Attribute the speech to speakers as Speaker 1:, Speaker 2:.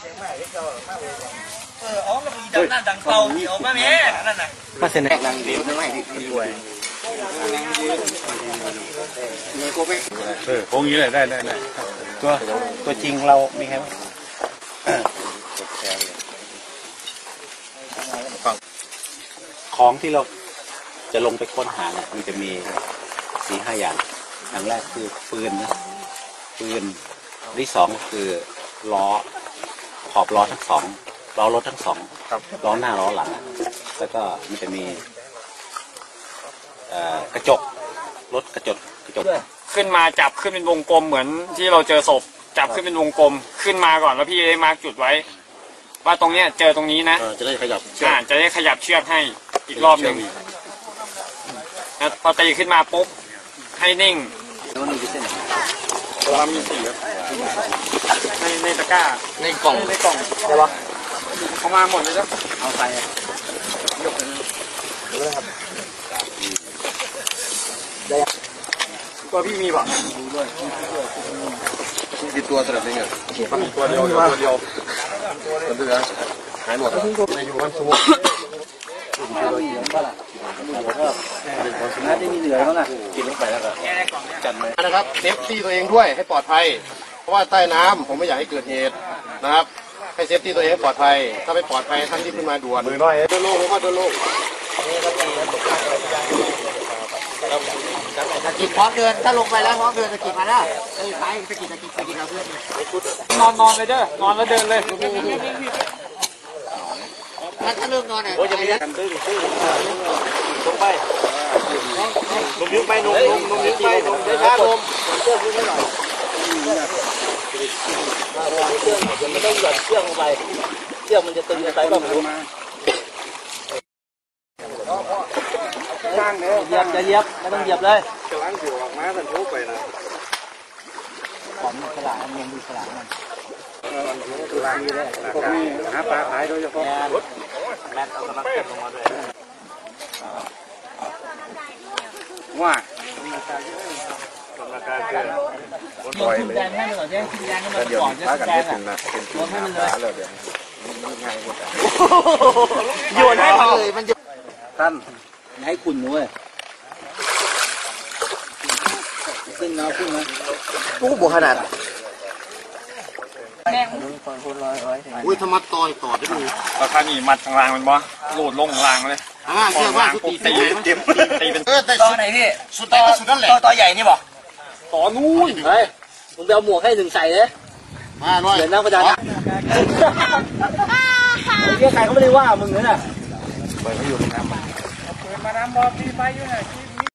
Speaker 1: อ๋อก็มีดังนั่นดังเป่าเหี่ยวมาแม่นั่นน่ะมาเสนอดังเดียวไม่ที่รวย
Speaker 2: คงอย่างนี้เลยได้
Speaker 1: ตัวจริงเรามีใครของที่เราจะลงไปค้นหาเนี่ยมันจะมี4-5 อย่างอย่างแรกคือปืนที่สองคือล้อขอบล้อทั้งสองล้อรถทั้งสองล้อหน้าล้อหลังแล้วก็มันจะมีกระจกรถกระจก
Speaker 3: ขึ้นมาจับขึ้นเป็นวงกลมเหมือนที่เราเจอศพจับขึ้นเป็นวงกลมขึ้นมาก่อนแล้วพี่ได้มาร์กจุดไว้ว่าตรงเนี้ยเจอตรงนี้นะ
Speaker 1: จะได้ขยับ
Speaker 3: จะได้ขยับเชือกให้อีกรอบหนึ่งแล้วพอตีขึ้นมาปุ๊บให้นิ่งเรามี4ครับในตะกร้า
Speaker 1: ในกล่อง
Speaker 3: ใช่ปะเอามาหมดเลยจ้ะ
Speaker 1: เอาใส่
Speaker 3: ยกเลยครับตัวพี่มีป่ะ
Speaker 2: กี่ตัวสำหรับนี่ไงตัวเดียวมันจะหายหมดในอยู่บ้านสูง
Speaker 1: น่าจะมีเหลือแล้วนะกินลงไปแล้วก็
Speaker 2: จัดไหมนะครับเซฟตี้ตัวเองด้วยให้ปลอดภัยเพราะว่าใต้น้ำผมไม่อยากให้เกิดเหตุนะครับให้เซฟตี้ตัวเองให้ปลอดภัยถ้าไม่ปลอดภัยท่านที่ขึ้นมาด่วนมือน้อยเดินโลกเดินโลก
Speaker 1: ตะกิดพร้อมเดินถ้าลงไปแล้วพร้อมเดินตะกิดมาแล้วไปตะกิดเราเพื่อน
Speaker 3: นอนไปเด้อนอนแล้วเดินเลย
Speaker 1: ถ้าเริ่มนอนเนี่ย
Speaker 2: โอ้ยจะมีกันตื้อลงไปลงนิ้วไปลงนิ้วไปลงช้าลงเชือกขึ้นหน่อย
Speaker 1: ไม่ต้องหย่อนเชือกลงไปเชือกมันจะตึงไปบ้างรู้เหยียบไม่ต้องเหยียบเลย
Speaker 2: กำลังอยู่ออกมาสันทุกไปนะ
Speaker 1: ผมฉลาดมันยังมีฉลาดมัน
Speaker 2: หาปลาขายโดยเฉพาะ
Speaker 1: แม่เอากำลังเก็บลงมาด้วย
Speaker 2: ว่า
Speaker 1: ปล่อยเลย
Speaker 2: เดี๋ยวพากันให้ถึงนะเป็นตัวให้มันเลยเดี๋ยว
Speaker 1: โยนให้เลยมันจะ
Speaker 2: ท่าน
Speaker 1: ให้คุณด้วยขึ้นนะ
Speaker 2: ตู้บวขนาด
Speaker 1: อุ้ยธรรมะตอยต่อได้ดู
Speaker 3: ราคานี่มัดข้างล่างมันบ่โหลดลงข้างล่างเลย
Speaker 1: เชื่อว่า
Speaker 3: ตีเป็น
Speaker 1: ต่อไหนพี่สุดนั่นแหละต่อใหญ่นี่บ่
Speaker 3: ต่อนู่น
Speaker 1: เฮ้ยมึงไปเอาหมวกให้1ใส่เลย
Speaker 2: มาหน่อย
Speaker 1: เดี๋ยวนั่งประจานเรียกใครเขาไม่ได้ว่ามึงเลยน่ะ
Speaker 2: ไปเขาอยู่ตรงนั้น
Speaker 3: มาน้ำบอลมีไฟอยู่ไหน